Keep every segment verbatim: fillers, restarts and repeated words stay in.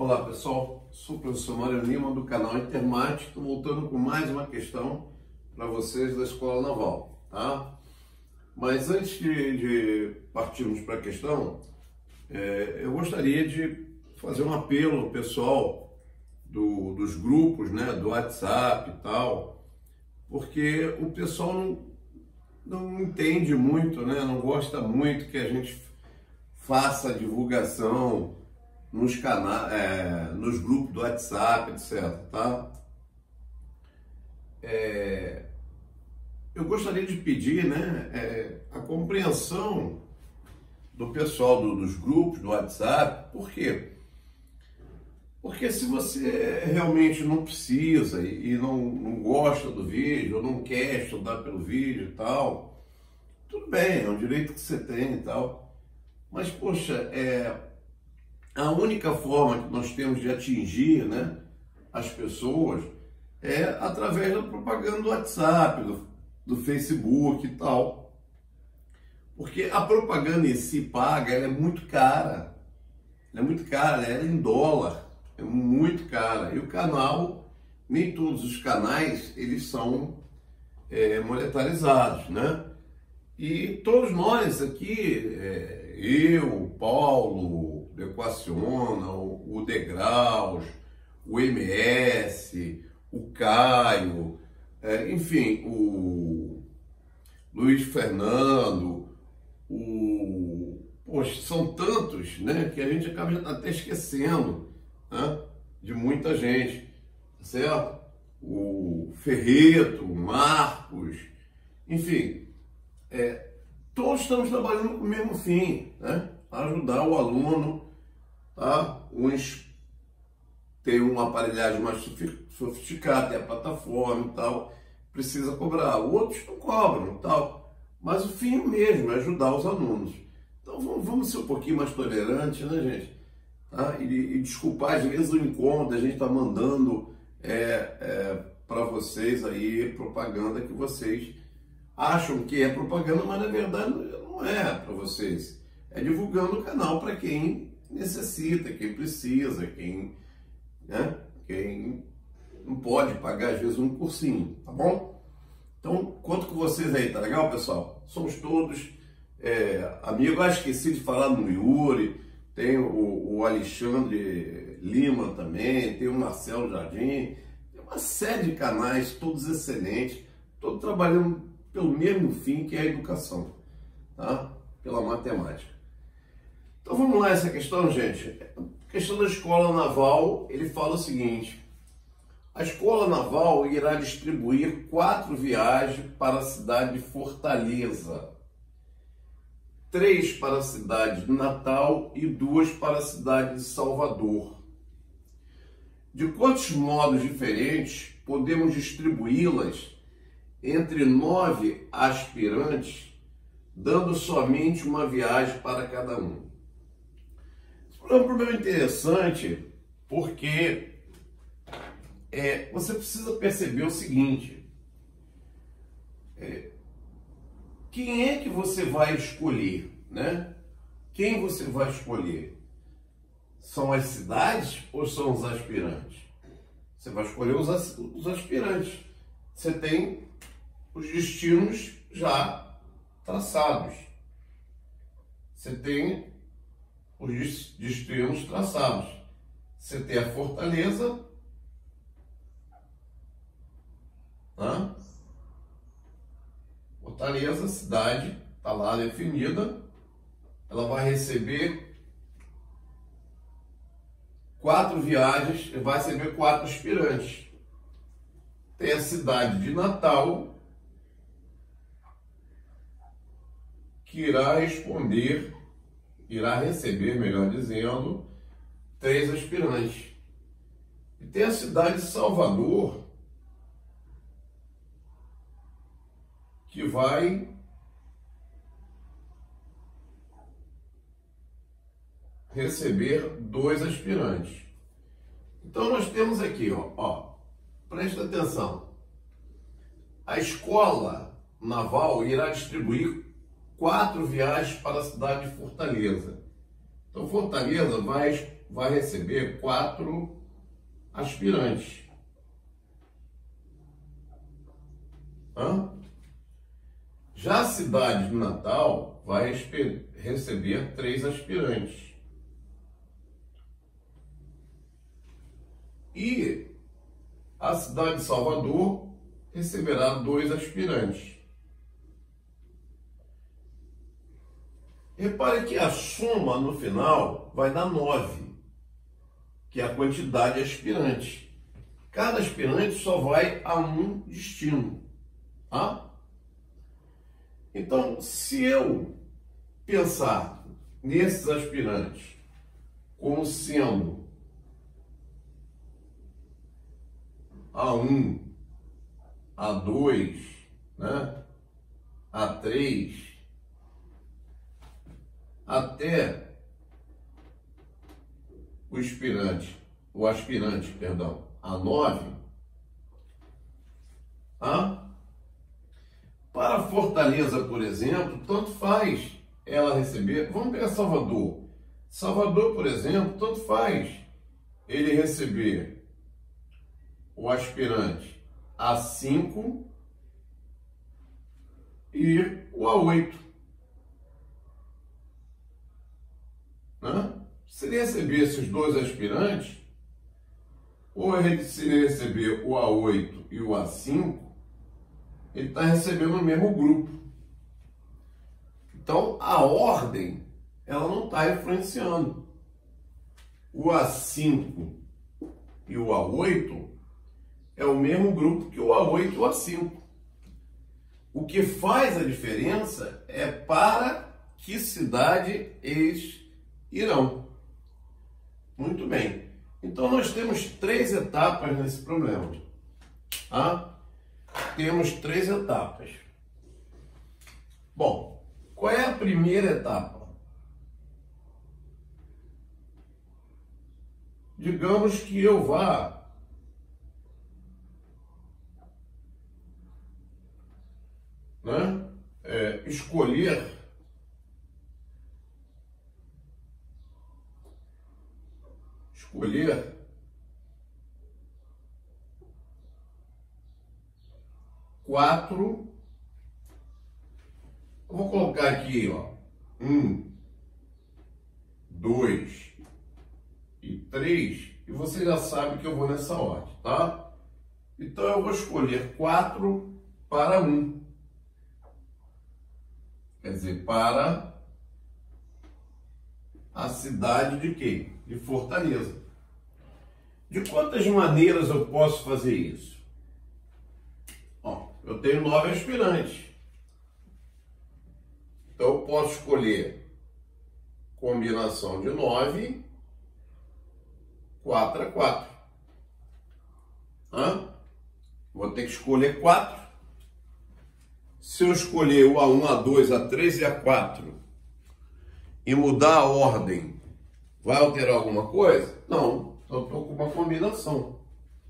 Olá pessoal, sou o professor Mário Lima do canal Intermate. Estou voltando com mais uma questão para vocês da Escola Naval, tá? Mas antes de, de partirmos para a questão, é, eu gostaria de fazer um apelo ao pessoal do, dos grupos, né, do WhatsApp e tal, porque o pessoal não, não entende muito, né, não gosta muito que a gente faça a divulgação nos canais, é, nos grupos do WhatsApp, etcétera, tá? É, eu gostaria de pedir, né, é, a compreensão do pessoal do, dos grupos do WhatsApp. Por quê? Porque se você realmente não precisa e, e não, não gosta do vídeo, ou não quer estudar pelo vídeo e tal, tudo bem, é um direito que você tem e tal. Mas, poxa, é... a única forma que nós temos de atingir, né, as pessoas é através da propaganda do WhatsApp, do, do Facebook e tal. Porque a propaganda em si paga, ela é muito cara. Ela é muito cara, ela é em dólar. É muito cara. E o canal, nem todos os canais, eles são é, monetarizados, né? E todos nós aqui, é, eu, o Paulo, o Equaciona, o, o Degraus, o M S, o Caio, é, enfim, o Luiz Fernando, o... Poxa, são tantos, né, que a gente acaba até esquecendo, né, de muita gente, certo? O Ferreto, o Marcos, enfim, é, todos estamos trabalhando com o mesmo fim, né? Ajudar o aluno, tá? Uns têm uma aparelhagem mais sofisticada, tem a plataforma e tal, precisa cobrar. Outros não cobram e tal. Mas o fim é o mesmo, é ajudar os alunos. Então vamos, vamos ser um pouquinho mais tolerantes, né, gente? Tá? E, e desculpar, às vezes o incômodo, a gente está mandando é, é, para vocês aí propaganda que vocês acham que é propaganda, mas na verdade não é para vocês. É divulgando o canal para quem necessita, quem precisa, quem, né, quem não pode pagar às vezes um cursinho, tá bom? Então, conto com vocês aí, tá legal, pessoal? Somos todos é, amigos. Ah, esqueci de falar no Yuri, tem o, o Alexandre Lima também, tem o Marcelo Jardim, tem uma série de canais, todos excelentes, todos trabalhando pelo mesmo fim, que é a educação, tá? Pela matemática. Então vamos lá, essa questão, gente. A questão da Escola Naval, ele fala o seguinte: a Escola Naval irá distribuir quatro viagens para a cidade de Fortaleza, três para a cidade de Natal e duas para a cidade de Salvador. De quantos modos diferentes podemos distribuí-las entre nove aspirantes, dando somente uma viagem para cada um? É um problema interessante, porque é, você precisa perceber o seguinte: é, quem é que você vai escolher, né? Quem você vai escolher? São as cidades ou são os aspirantes? Você vai escolher os, os aspirantes. Você tem os destinos já traçados. Você tem os destinos traçados. Você tem a Fortaleza, né? Fortaleza, cidade, está lá definida. Ela vai receber quatro viagens, vai receber quatro aspirantes. Tem a cidade de Natal, que irá responder, irá receber, melhor dizendo, três aspirantes. E tem a cidade de Salvador, que vai receber dois aspirantes. Então nós temos aqui, ó, ó, presta atenção. A Escola Naval irá distribuir quatro viagens para a cidade de Fortaleza. Então Fortaleza vai vai receber quatro aspirantes. Hã? Já a cidade de Natal vai receber três aspirantes. E a cidade de Salvador receberá dois aspirantes. Repare que a soma no final vai dar nove, que é a quantidade de aspirantes. Cada aspirante só vai a um destino. Tá? Então, se eu pensar nesses aspirantes como sendo A um, A dois, né? A três, até o aspirante, o aspirante, perdão, A nove, tá? Para Fortaleza, por exemplo, tanto faz ela receber. Vamos pegar Salvador. Salvador, por exemplo, tanto faz ele receber o aspirante A cinco e o A oito. Né? Se ele receber esses dois aspirantes, ou ele, se ele receber o A oito e o A cinco, ele está recebendo o mesmo grupo. Então, a ordem, ela não está influenciando. O A cinco e o A oito é o mesmo grupo que o A oito e o A cinco. O que faz a diferença é para que cidade eles irão. Muito bem. Então, nós temos três etapas nesse problema. Tá? Temos três etapas. Bom, qual é a primeira etapa? Digamos que eu vá né, é, escolher escolher quatro. Eu vou colocar aqui, ó, um, dois e três, e você já sabe que eu vou nessa ordem, tá? Então eu vou escolher quatro para um. Quer dizer, para a cidade de quê? De Fortaleza. De quantas maneiras eu posso fazer isso? Ó, eu tenho nove aspirantes. Então eu posso escolher combinação de nove, quatro a quatro. Hã? Vou ter que escolher quatro. Se eu escolher o A um, A dois, A três e A quatro e mudar a ordem, vai alterar alguma coisa? Não. Então eu estou com uma combinação.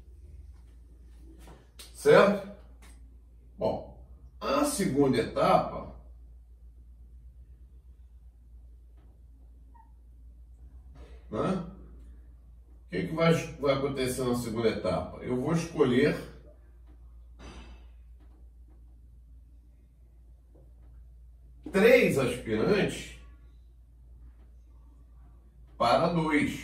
Certo? Bom, a segunda etapa né? O que, que vai, vai acontecer na segunda etapa? Eu vou escolher três aspirantes para dois.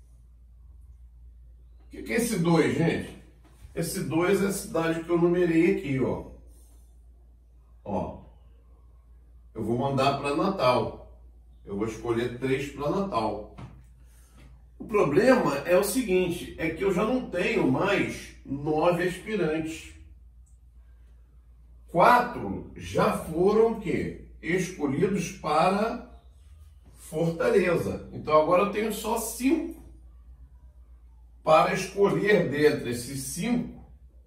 O que, que é esse dois, gente? Esse dois é a cidade que eu numerei aqui, ó. Ó. Eu vou mandar para Natal. Eu vou escolher três para Natal. O problema é o seguinte, é que eu já não tenho mais nove aspirantes. Quatro já foram o quê? Escolhidos para Fortaleza. Então agora eu tenho só cinco para escolher dentre esses cinco.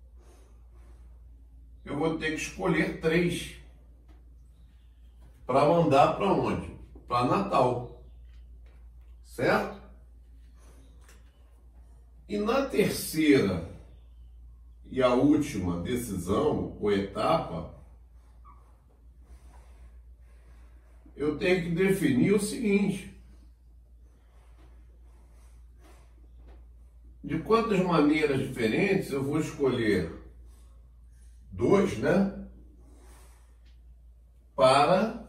Eu vou ter que escolher três para mandar para onde? Para Natal. Certo? E na terceira e a última decisão ou etapa, eu tenho que definir o seguinte: De quantas maneiras diferentes eu vou escolher dois, né? Para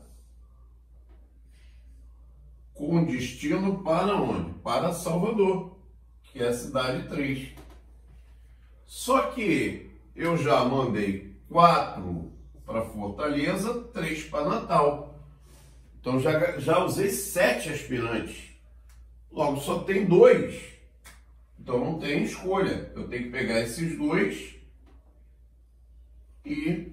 com destino para onde? Para Salvador, que é a cidade três. Só que eu já mandei quatro para Fortaleza, três para Natal. Então já, já usei sete aspirantes. Logo só tem dois. Então não tem escolha. Eu tenho que pegar esses dois e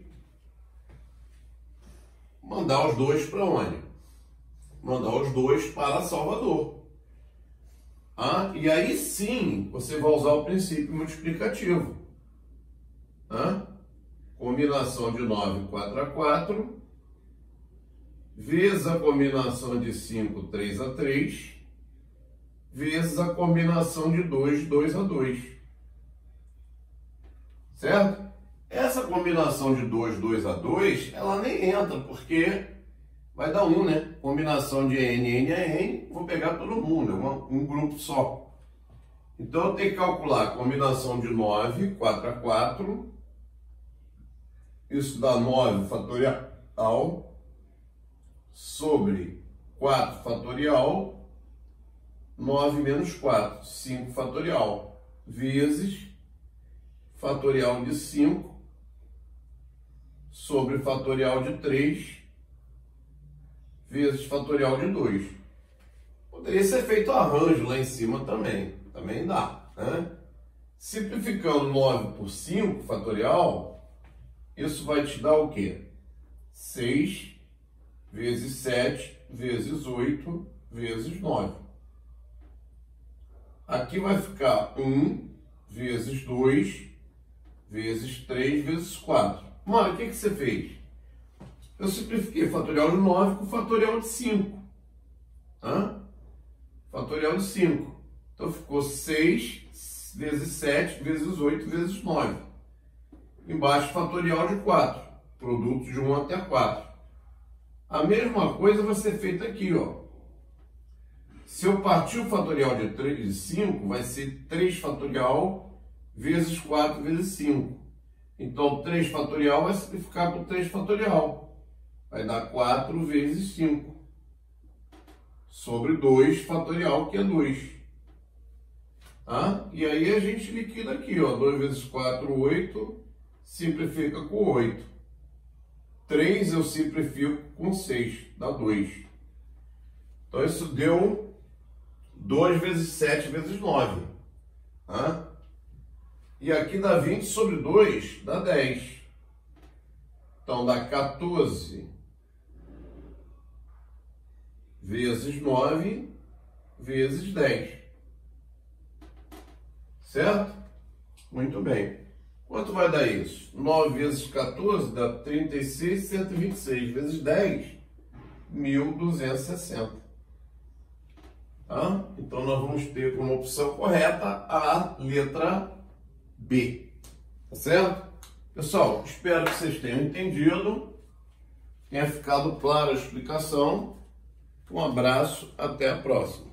mandar os dois para onde? Mandar os dois para Salvador. Ah, e aí sim você vai usar o princípio multiplicativo. Ah, combinação de nove, quatro a quatro, vezes a combinação de cinco, três a três, vezes a combinação de dois, dois a dois. Certo? Essa combinação de dois, dois a dois, ela nem entra, porque vai dar um, né? Combinação de N, N a N, vou pegar todo mundo, é uma, um grupo só. Então eu tenho que calcular a combinação de nove, quatro a quatro, isso dá nove fatorial, sobre quatro fatorial, nove menos quatro, cinco fatorial, vezes fatorial de cinco, sobre fatorial de três, vezes fatorial de dois. Poderia ser feito arranjo lá em cima também, também dá, né? Simplificando nove por cinco fatorial, isso vai te dar o quê? seis vezes sete vezes oito vezes nove. Aqui vai ficar um vezes dois vezes três vezes quatro. Mano, o que, que você fez? Eu simplifiquei fatorial de nove com fatorial de cinco. Hã? Fatorial de cinco. Então ficou seis vezes sete vezes oito vezes nove. Embaixo fatorial de quatro. Produto de um até quatro. A mesma coisa vai ser feita aqui, ó. Se eu partir o fatorial de três de cinco, vai ser três fatorial vezes quatro vezes cinco. Então três fatorial vai simplificar por três fatorial. Vai dar quatro vezes cinco. Sobre dois fatorial, que é dois. Tá? E aí a gente liquida aqui, ó. dois vezes quatro, oito. Simplifica com oito. três eu simplifico com seis. Dá dois. Então isso deu dois vezes sete vezes nove. Tá? E aqui dá vinte sobre dois, dá dez. Então dá quatorze vezes nove vezes dez. Certo? Muito bem. Quanto vai dar isso? nove vezes quatorze dá trinta e seis, cento e vinte e seis. Vezes dez, mil duzentos e sessenta. Tá? Então nós vamos ter como opção correta a letra B. Tá certo? Pessoal, espero que vocês tenham entendido. Tenha ficado clara a explicação. Um abraço, até a próxima.